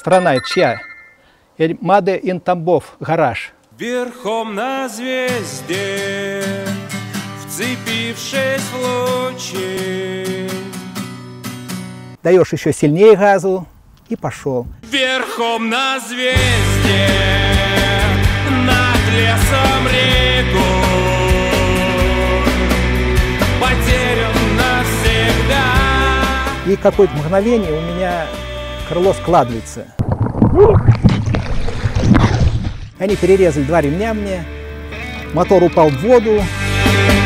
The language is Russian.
страна это чья? Маде ин Тамбов, гараж. Верхом на звезде, вцепившись в лучи. Даешь еще сильнее газу и пошел. Верхом на звезде, над лесом реку, потерян навсегда. И какое-то мгновение у меня крыло складывается. Они перерезали 2 ремня мне, мотор упал в воду.